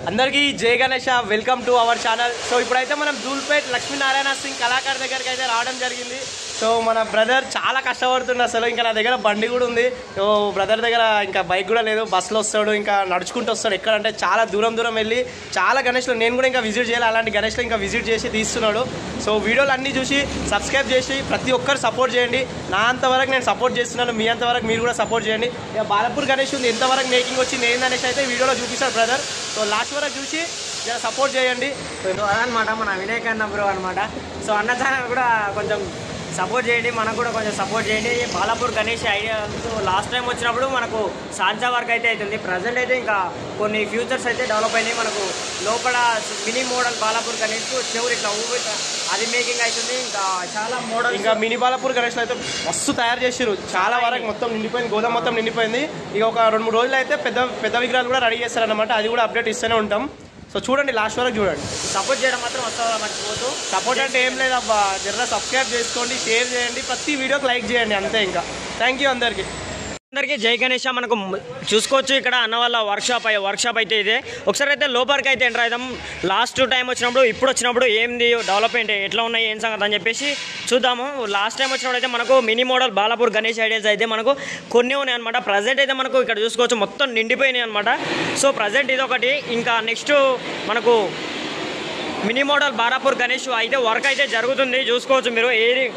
అందరికీ జై Ganesha, welcome to our channel. So ఇప్పుడైతే మనం ధూల్పేట్ లక్ష్మీనారాయణ సింగ్ కళాకారు దగ్గరికి అయితే రావడం జరిగింది. సో మన బ్రదర్ చాలా కష్టపడుతుంది అసలు. ఇంకా నా దగ్గర బండి కూడా ఉంది. సో బ్రదర్ దగ్గర ఇంకా బైక్ కూడా లేదు, బస్సులో వస్తాడు, ఇంకా నడుచుకుంటూ వస్తాడు. ఎక్కడంటే చాలా దూరం వెళ్ళి చాలా గణేష్లో నేను కూడా ఇంకా విజిట్ చేయాలి, అలాంటి గణేష్లో ఇంకా విజిట్ చేసి తీస్తున్నాడు. సో వీడియోలు అన్నీ చూసి సబ్స్క్రైబ్ చేసి ప్రతి ఒక్కరు సపోర్ట్ చేయండి. నా అంతవరకు నేను సపోర్ట్ చేస్తున్నాను, మీ అంతవరకు మీరు కూడా సపోర్ట్ చేయండి. ఇక బాలపూర్ గణేష్ ఉంది, ఎంతవరకు మేకింగ్ వచ్చింది ఏందనేసి అయితే వీడియోలో చూపిస్తాడు బ్రదర్. సో లాస్ట్ వరకు చూసి సపోర్ట్ చేయండి. సో అదనమాట మన వినాయక్ అన్న బ్రో అనమాట. సో అన్న ఛానల్ కూడా కొంచెం సపోర్ట్ చేయండి, మనకు కూడా కొంచెం సపోర్ట్ చేయండి. Balapur Ganesh idea last time వచ్చినప్పుడు మనకు సాంచా వర్క్ అయితే అవుతుంది. ప్రజెంట్ అయితే ఇంకా కొన్ని ఫ్యూచర్స్ అయితే డెవలప్ అయినాయి. మనకు లోపల మినీ మోడల్ బాలాపూర్ గణేష్ చెవులు ఇట్లా ఊపి అది మేకింగ్ అవుతుంది. ఇంకా చాలా మోడల్ ఇంకా మినీ బాలాపూర్ గణేష్లో అయితే మస్తు తయారు చేసారు. చాలా వరకు మొత్తం నిండిపోయింది, గోదాం మొత్తం నిండిపోయింది. ఇక ఒక 2-3 రోజులు అయితే పెద్ద విగ్రహాలు కూడా రెడీ చేస్తారనమాట. అది కూడా అప్డేట్ ఇస్తూనే ఉంటాం. సో చూడండి, లాస్ట్ వరకు చూడండి. సపోర్ట్ చేయడం మాత్రం వస్తుందా మర్చిపోతూ. సపోర్ట్ అంటే ఏం లేదబ్బా, జర సబ్స్క్రైబ్ చేసుకోండి, షేర్ చేయండి, ప్రతి వీడియోకి లైక్ చేయండి, అంతే. ఇంకా థ్యాంక్ యూ అందరికీ. జై గణేష్. మనకు చూసుకోవచ్చు ఇక్కడ అన్న వాళ్ళ వర్క్షాప్ అయితే ఇదే. ఒకసారి అయితే లోపలికి అయితే ఎంటర్ అవుతాం. లాస్ట్ టైం వచ్చినప్పుడు ఇప్పుడు వచ్చినప్పుడు ఏంది డెవలప్మెంట్ ఎట్లా ఉన్నాయి ఏం సంగతి అని చెప్పేసి చూద్దాము. లాస్ట్ టైం వచ్చినప్పుడు అయితే మనకు mini model Balapur Ganesh ideas అయితే మనకు కొన్ని ఉన్నాయి అనమాట. ప్రజెంట్ అయితే మనకు ఇక్కడ చూసుకోవచ్చు మొత్తం నిండిపోయినాయి అనమాట. సో ప్రజెంట్ ఇది ఒకటి. ఇంకా నెక్స్ట్ మనకు మినీ మోడల్ బాలాపూర్ గణేష్ అయితే వర్క్ అయితే జరుగుతుంది. చూసుకోవచ్చు మీరు, ఏది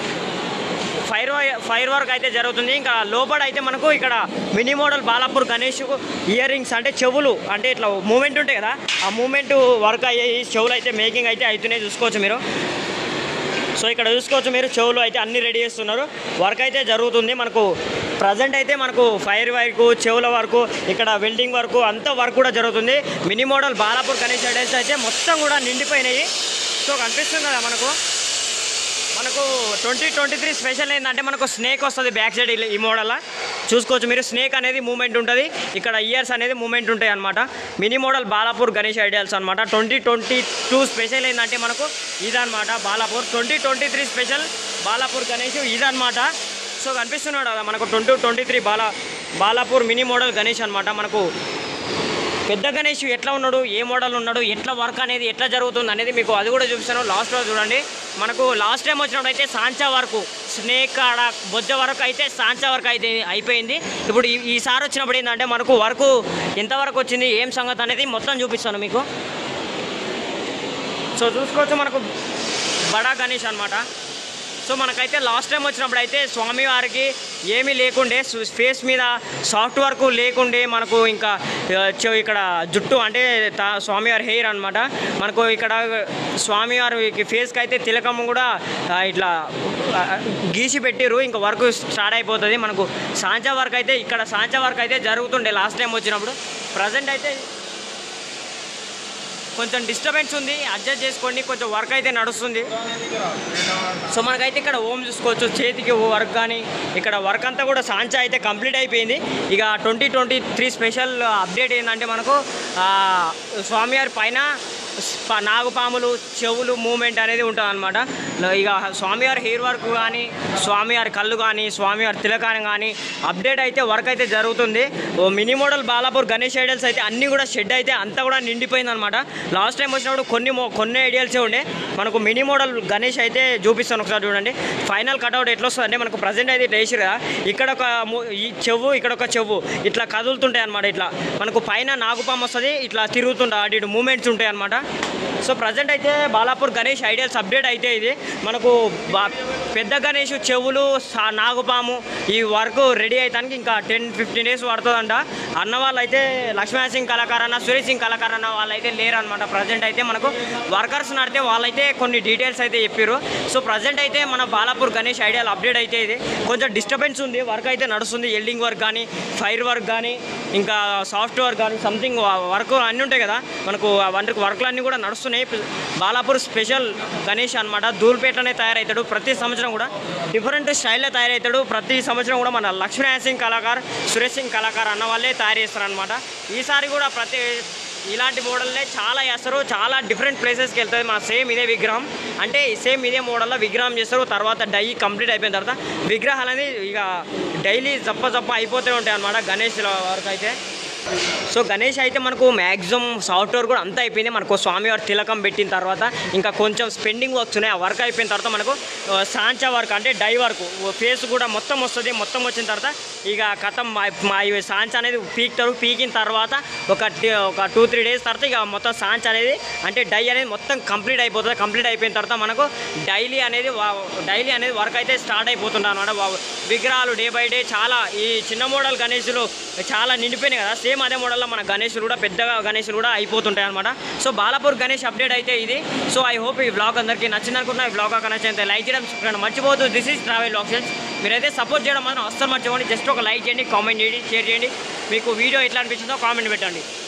ఫైర్ వర్క్ అయితే జరుగుతుంది. ఇంకా లోపల అయితే మనకు ఇక్కడ mini model Balapur Ganesh ear rings అంటే చెవులు అంటే ఇట్లా మూమెంట్ ఉంటాయి కదా, ఆ మూమెంట్ వర్క్ అయ్యాయి. చెవులు అయితే మేకింగ్ అయితే అవుతున్నాయి, చూసుకోవచ్చు మీరు. సో ఇక్కడ చూసుకోవచ్చు మీరు, చెవులు అయితే అన్ని రెడీ చేస్తున్నారు, వర్క్ అయితే జరుగుతుంది. మనకు ప్రజెంట్ అయితే మనకు ఫైర్ వర్క్, చెవుల వర్క్, ఇక్కడ వెల్డింగ్ వర్క్ అంతా వర్క్ కూడా జరుగుతుంది. Mini model Balapur Ganesh ideas అయితే మొత్తం కూడా నిండిపోయినాయి. సో కనిపిస్తుంది కదా మనకు 2023 స్పెషల్ ఏంటంటే మనకు స్నేక్ వస్తుంది బ్యాక్ సైడ్. ఈ మోడల్లో చూసుకోవచ్చు మీరు, స్నేక్ అనేది మూమెంట్ ఉంటుంది, ఇక్కడ ఇయర్స్ అనేది మూమెంట్ ఉంటాయి అనమాట. Mini model Balapur Ganesh ideals అనమాట. 2022 స్పెషల్ ఏంటంటే మనకు ఇదనమాట బాలాపూర్. 2023 స్పెషల్ బాలాపూర్ గణేష్ ఇదనమాట. సో కనిపిస్తున్నాడు కదా మనకు 2023 బాలాపూర్ మినీ మోడల్ గణేష్ అనమాట. మనకు పెద్ద గణేష్ ఎట్లా ఉన్నాడు, ఏ మోడల్ ఉన్నాడు, ఎట్లా వర్క్ అనేది ఎట్లా జరుగుతుంది అనేది మీకు అది కూడా చూపిస్తాను. లాస్ట్లో చూడండి. మనకు లాస్ట్ టైం వచ్చినప్పుడు అయితే సాంచా వర్క్, స్నేక్ ఆడ బొజ్జ వర్క్ అయితే సాంచా వర్క్ అయితే అయిపోయింది. ఇప్పుడు ఈసారి వచ్చినప్పుడు ఏంటంటే మనకు వర్క్ ఎంతవరకు వచ్చింది ఏం సంగతి అనేది మొత్తం చూపిస్తాను మీకు. సో చూసుకోవచ్చు మనకు బడా గణేష్ అనమాట. సో మనకైతే లాస్ట్ టైం వచ్చినప్పుడు అయితే స్వామివారికి ఏమీ లేకుండే, ఫేస్ మీద సాఫ్ట్ వర్క్ లేకుండే, మనకు ఇంకా ఇక్కడ జుట్టు అంటే స్వామివారి హెయిర్ అనమాట. మనకు ఇక్కడ స్వామివారికి ఫేస్కి అయితే తిలకం కూడా ఇట్లా గీసి పెట్టిరు, ఇంకా వర్క్ స్టార్ట్ అయిపోతుంది. మనకు సాంచా వర్క్ అయితే ఇక్కడ సాంచా వర్క్ అయితే జరుగుతుండే లాస్ట్ టైం వచ్చినప్పుడు. ప్రజెంట్ అయితే కొంచెం డిస్టర్బెన్స్ ఉంది, అడ్జస్ట్ చేసుకోండి, కొంచెం వర్క్ అయితే నడుస్తుంది. సో మనకైతే ఇక్కడ ఓం చూసుకోవచ్చు, చేతికి వర్క్ కానీ ఇక్కడ వర్క్ అంతా కూడా సాంచా అయితే కంప్లీట్ అయిపోయింది. ఇక 2023 స్పెషల్ అప్డేట్ ఏంటంటే మనకు స్వామివారి పైన నాగుపాములు చెవులు మూమెంట్ అనేది ఉంటుంది అనమాట. ఇక స్వామివారి హెయిర్ వర్క్ కానీ, స్వామివారి కళ్ళు కానీ, స్వామివారి తిలకాన్ని కానీ అప్డేట్ అయితే వర్క్ అయితే జరుగుతుంది. Mini model Balapur Ganesh ideals అయితే అన్నీ కూడా షెడ్ అయితే అంతా కూడా నిండిపోయింది అనమాట. లాస్ట్ టైం వచ్చినప్పుడు కొన్ని ఐడియల్సే ఉండే. మనకు మినీ మోడల్ గణేష్ అయితే చూపిస్తాను, ఒకసారి చూడండి. ఫైనల్ కట్అవుట్ ఎట్లా వస్తుంది అంటే మనకు ప్రజెంట్ అయితే వేసారు కదా, ఇక్కడ ఒక చెవు, ఇక్కడ ఒక చెవు ఇట్లా కదులుతుంటాయి అనమాట. ఇట్లా మనకు పైన నాగుపాము వస్తుంది, ఇట్లా తిరుగుతుంటా అటు ఇటు మూమెంట్స్ ఉంటాయి అనమాట. సో ప్రజెంట్ అయితే బాలాపూర్ గణేష్ ఐడియల్స్ అప్డేట్ అయితే ఇది. మనకు పెద్ద గణేష్ చెవులు, నాగుపాము ఈ వర్క్ రెడీ అవుతానికి ఇంకా 10-15 డేస్ పడుతుందంట. అన్న వాళ్ళు అయితే లక్ష్మీనారాయణ సింగ్ కళాకారు అన్న, సురేష్ సింగ్ కళాకారు అన్న వాళ్ళు అయితే లేరు అనమాట. ప్రజెంట్ అయితే మనకు వర్కర్స్ నడితే వాళ్ళైతే కొన్ని డీటెయిల్స్ అయితే చెప్పారు. సో ప్రజెంట్ అయితే మన బాలాపూర్ గణేష్ ఐడియల్ అప్డేట్ అయితే ఇది. కొంచెం డిస్టర్బెన్స్ ఉంది, వర్క్ అయితే నడుస్తుంది. ఎల్డింగ్ వర్క్ కానీ, ఫైర్ వర్క్ కానీ, ఇంకా సాఫ్ట్ వర్క్ కానీ, సంథింగ్ వర్క్ అన్నీ ఉంటాయి కదా మనకు, వర్క్లు అన్నీ కూడా నడుస్తున్నాయి. బాలాపూర్ స్పెషల్ గణేష్ అనమాట. ధూల్పేటలోనే తయారవుతాడు. ప్రతి సంవత్సరం కూడా డిఫరెంట్ స్టైల్లో తయారవుతాడు. ప్రతి సంవత్సరం కూడా మన లక్ష్మీనారాయణ సింగ్ కళాకారు, సురేష్ సింగ్ కళాకారు అన్న వాళ్ళే తయారు చేస్తారు అనమాట. ఈసారి కూడా ఇలాంటి మోడల్నే చాలా చేస్తారు, చాలా డిఫరెంట్ ప్లేసెస్కి వెళ్తుంది. మన సేమ్ ఇదే విగ్రహం అంటే సేమ్ ఇదే మోడల్లో విగ్రహం చేస్తారు. తర్వాత డై కంప్లీట్ అయిపోయిన తర్వాత విగ్రహాలు అనేది ఇక డైలీ జప్ప అయిపోతూ ఉంటాయి అన్నమాట గణేష్ వరకు అయితే. సో గణేష్ అయితే మనకు మ్యాక్సిమం సాఫ్ట్వేర్ కూడా అంతా అయిపోయింది. మనకు స్వామివారి తిలకం పెట్టిన తర్వాత ఇంకా కొంచెం స్పెండింగ్ వర్క్స్ ఉన్నాయి. ఆ వర్క్ అయిపోయిన తర్వాత మనకు సాంచా వర్క్ అంటే డై వర్క్ ఫేస్ కూడా మొత్తం వస్తుంది. మొత్తం వచ్చిన తర్వాత ఇక కథం మా సాంచా అనేది పీకుతారు. పీకిన తర్వాత ఒక 2-3 డేస్ తర్వాత ఇక మొత్తం సాంచా అనేది అంటే డై అనేది మొత్తం కంప్లీట్ అయిపోతుంది. కంప్లీట్ అయిపోయిన తర్వాత మనకు డైలీ అనేది వర్క్ అయితే స్టార్ట్ అయిపోతుంది అనమాట. విగ్రహాలు డే బై డే చాలా ఈ చిన్న మోడల్ గణేషులు చాలా నిండిపోయినాయి కదా, సేమ్ అదే మోడల్లో మన గణేషులు కూడా పెద్దగా గణేషులు కూడా అయిపోతుంటాయి అనమాట. సో బాలాపూర్ గణేష్ అప్డేట్ అయితే ఇది. సో ఐ హోప్ ఈ బ్లాగ్ అందరికీ నచ్చింది అనుకుంటున్నా. ఈ బ్లాగ్ నచ్చితే లైక్ చేయడం మర్చిపోవద్దు. This is travel options. మీరైతే సపోర్ట్ చేయడం మాత్రం అస్సలు మర్చిపోండి. జస్ట్ ఒక లైక్ చేయండి, కామెంట్ చేయండి, షేర్ చేయండి. మీకు వీడియో ఎట్లా అనిపించిందో కామెంట్ పెట్టండి.